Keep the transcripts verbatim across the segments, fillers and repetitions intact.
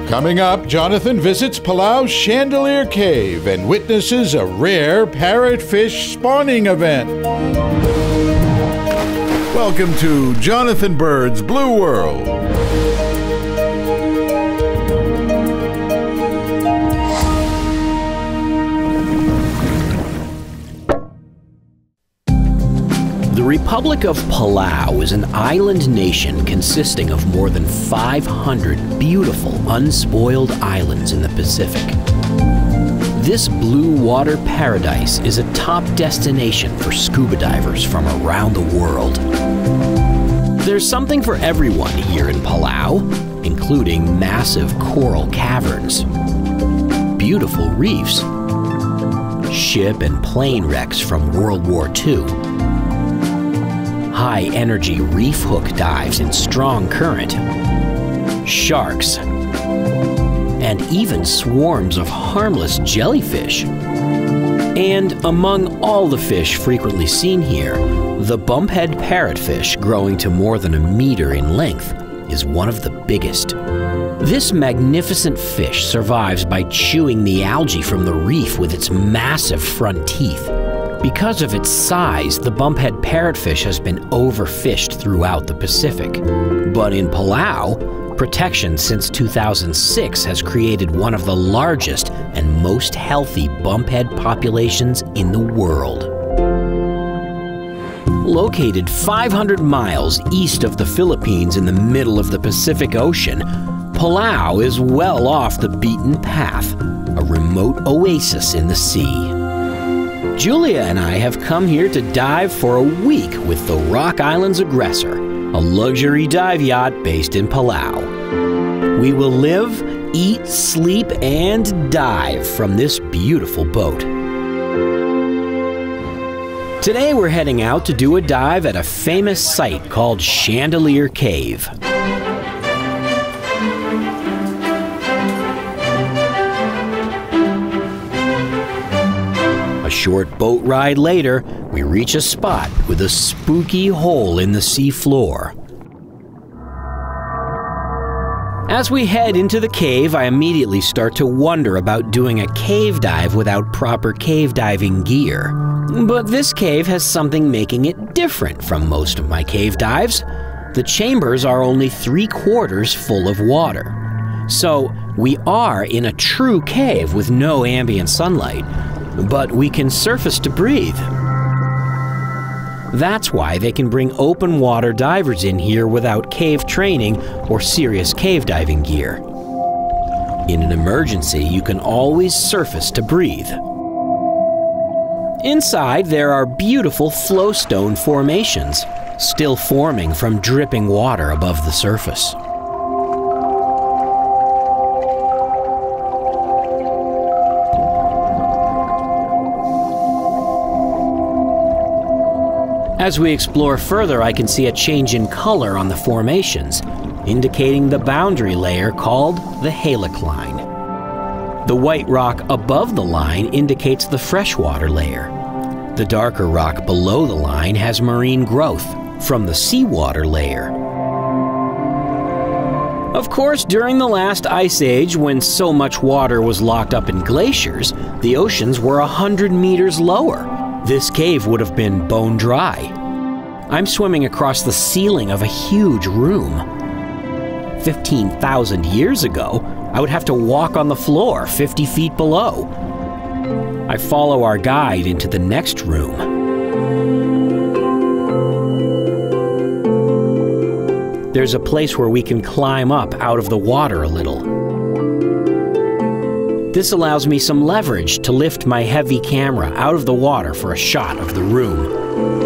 Coming up, Jonathan visits Palau's Chandelier Cave and witnesses a rare parrotfish spawning event. Welcome to Jonathan Bird's Blue World. The Republic of Palau is an island nation consisting of more than five hundred beautiful, unspoiled islands in the Pacific. This blue water paradise is a top destination for scuba divers from around the world. There's something for everyone here in Palau, including massive coral caverns, beautiful reefs, ship and plane wrecks from World War Two, high-energy reef hook dives in strong current, sharks, and even swarms of harmless jellyfish. And among all the fish frequently seen here, the Bumphead Parrotfish, growing to more than a meter in length, is one of the biggest. This magnificent fish survives by chewing the algae from the reef with its massive front teeth. Because of its size, the Bumphead Parrotfish has been overfished throughout the Pacific. But in Palau, protection since two thousand six has created one of the largest and most healthy bumphead populations in the world. Located five hundred miles east of the Philippines in the middle of the Pacific Ocean, Palau is well off the beaten path, a remote oasis in the sea. Julia and I have come here to dive for a week with the Rock Island's Aggressor, a luxury dive yacht based in Palau. We will live, eat, sleep, and dive from this beautiful boat. Today we're heading out to do a dive at a famous site called Chandelier Cave. A short boat ride later, we reach a spot with a spooky hole in the sea floor. As we head into the cave, I immediately start to wonder about doing a cave dive without proper cave diving gear. But this cave has something making it different from most of my cave dives. The chambers are only three quarters full of water. So we are in a true cave with no ambient sunlight, but we can surface to breathe. That's why they can bring open water divers in here without cave training or serious cave diving gear. In an emergency, you can always surface to breathe. Inside, there are beautiful flowstone formations, still forming from dripping water above the surface. As we explore further, I can see a change in color on the formations, indicating the boundary layer called the halocline. The white rock above the line indicates the freshwater layer. The darker rock below the line has marine growth from the seawater layer. Of course, during the last ice age, when so much water was locked up in glaciers, the oceans were a hundred meters lower. This cave would have been bone dry. I'm swimming across the ceiling of a huge room. fifteen thousand years ago, I would have to walk on the floor fifty feet below. I follow our guide into the next room. There's a place where we can climb up out of the water a little. This allows me some leverage to lift my heavy camera out of the water for a shot of the room.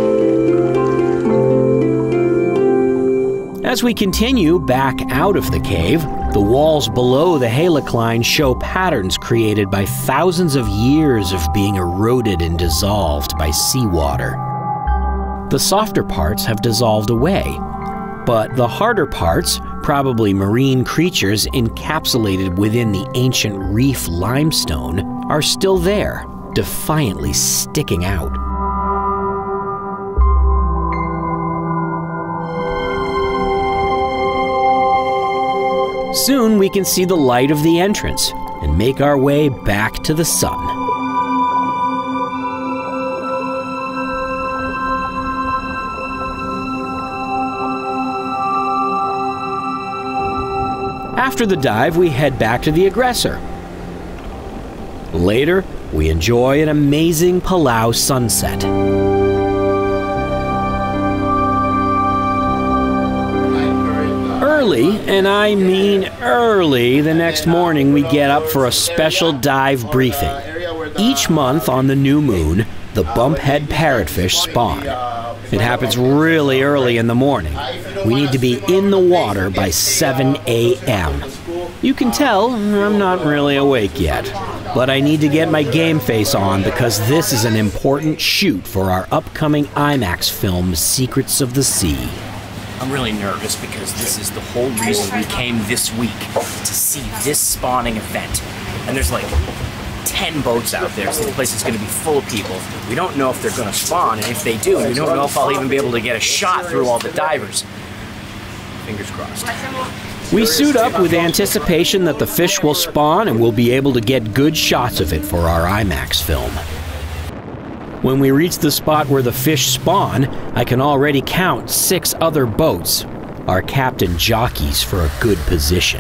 As we continue back out of the cave, the walls below the halocline show patterns created by thousands of years of being eroded and dissolved by seawater. The softer parts have dissolved away, but the harder parts, probably marine creatures encapsulated within the ancient reef limestone, are still there, defiantly sticking out. Soon we can see the light of the entrance and make our way back to the sun. After the dive, we head back to the aggressor. Later, we enjoy an amazing Palau sunset. Early, and I mean early, the next morning we get up for a special dive briefing. Each month on the new moon, the Bumphead Parrotfish spawn. It happens really early in the morning. We need to be in the water by seven A M You can tell I'm not really awake yet, but I need to get my game face on because this is an important shoot for our upcoming IMAX film, Secrets of the Sea. I'm really nervous because this is the whole reason we came this week, to see this spawning event. And there's like ten boats out there, so the place is going to be full of people. We don't know if they're going to spawn, and if they do, we don't know if I'll even be able to get a shot through all the divers. Fingers crossed. We suit up with anticipation that the fish will spawn and we'll be able to get good shots of it for our IMAX film. When we reach the spot where the fish spawn, I can already count six other boats. Our captain jockeys for a good position.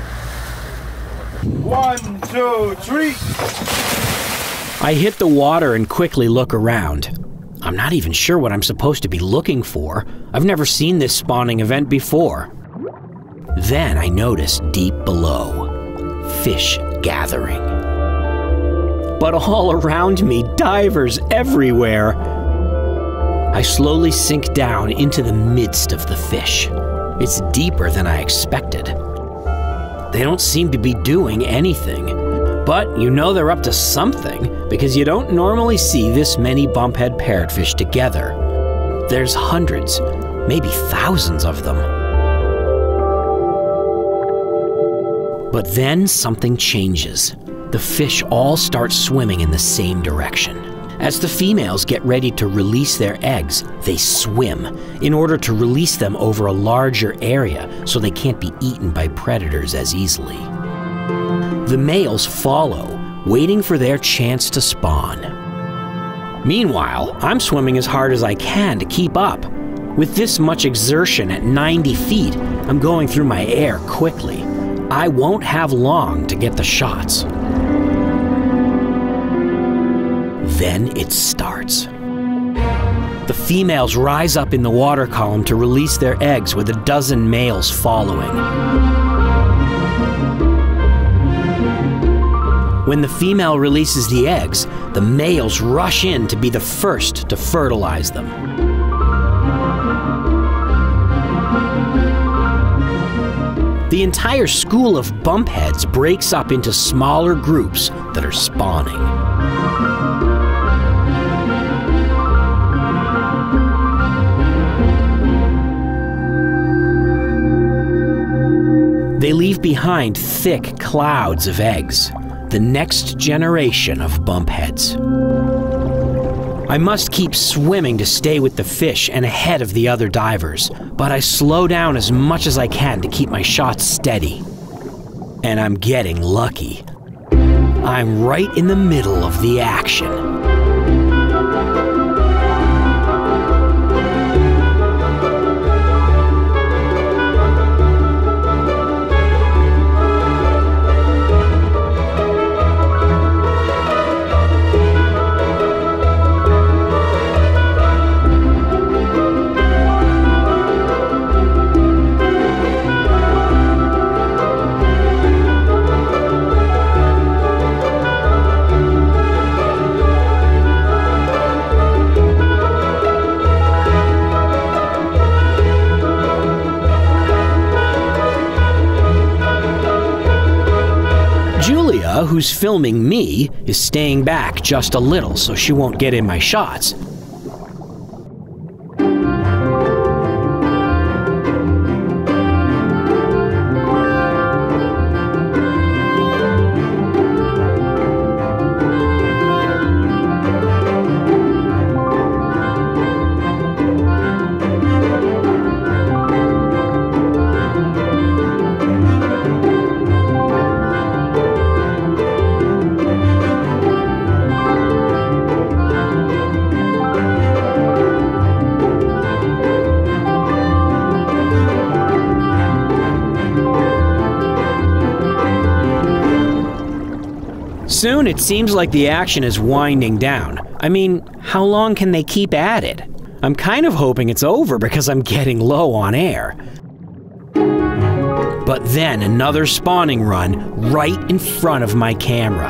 One, two, three. I hit the water and quickly look around. I'm not even sure what I'm supposed to be looking for. I've never seen this spawning event before. Then I notice deep below, fish gathering. But all around me, divers everywhere. I slowly sink down into the midst of the fish. It's deeper than I expected. They don't seem to be doing anything, but you know they're up to something because you don't normally see this many bumphead parrotfish together. There's hundreds, maybe thousands of them. But then something changes. The fish all start swimming in the same direction. As the females get ready to release their eggs, they swim in order to release them over a larger area so they can't be eaten by predators as easily. The males follow, waiting for their chance to spawn. Meanwhile, I'm swimming as hard as I can to keep up. With this much exertion at ninety feet, I'm going through my air quickly. I won't have long to get the shots. Then it starts. The females rise up in the water column to release their eggs with a dozen males following. When the female releases the eggs, the males rush in to be the first to fertilize them. The entire school of bumpheads breaks up into smaller groups that are spawning. They leave behind thick clouds of eggs, the next generation of bumpheads. I must keep swimming to stay with the fish and ahead of the other divers, but I slow down as much as I can to keep my shots steady. And I'm getting lucky. I'm right in the middle of the action. Who's filming me is staying back just a little so she won't get in my shots. soon it seems like the action is winding down. I mean, how long can they keep at it? I'm kind of hoping it's over because I'm getting low on air. But then another spawning run right in front of my camera.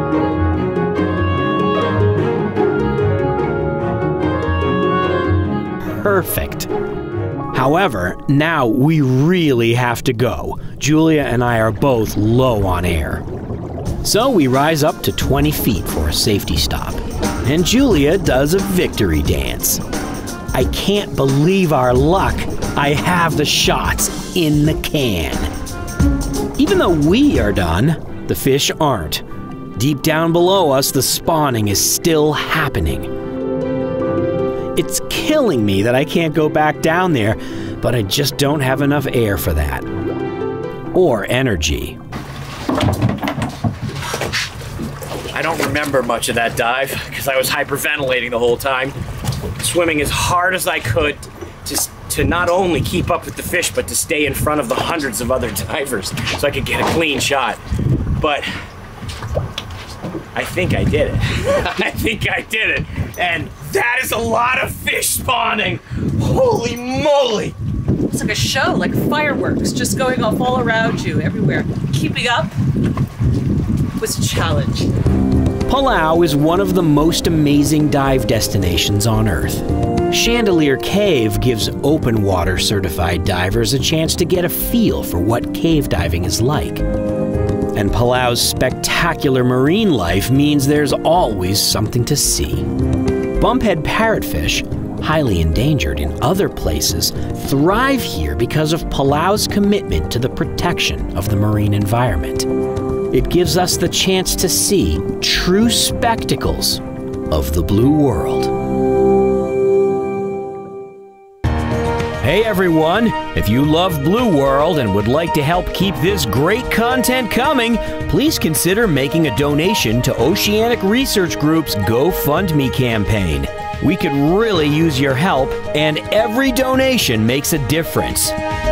Perfect. However, now we really have to go. Julia and I are both low on air. So we rise up to twenty feet for a safety stop. And Julia does a victory dance. I can't believe our luck. I have the shots in the can. Even though we are done, the fish aren't. Deep down below us, the spawning is still happening. It's killing me that I can't go back down there, but I just don't have enough air for that. Or energy. I don't remember much of that dive because I was hyperventilating the whole time, swimming as hard as I could to, to not only keep up with the fish, but to stay in front of the hundreds of other divers so I could get a clean shot. But I think I did it. I think I did it. And that is a lot of fish spawning. Holy moly. It's like a show, like fireworks, just going off all around you, everywhere. Keeping up was a challenge. Palau is one of the most amazing dive destinations on Earth. Chandelier Cave gives open water certified divers a chance to get a feel for what cave diving is like. And Palau's spectacular marine life means there's always something to see. Bumphead Parrotfish, highly endangered in other places, thrive here because of Palau's commitment to the protection of the marine environment. It gives us the chance to see true spectacles of the blue world. Hey everyone! If you love Blue World and would like to help keep this great content coming, please consider making a donation to Oceanic Research Group's GoFundMe campaign. We could really use your help, and every donation makes a difference.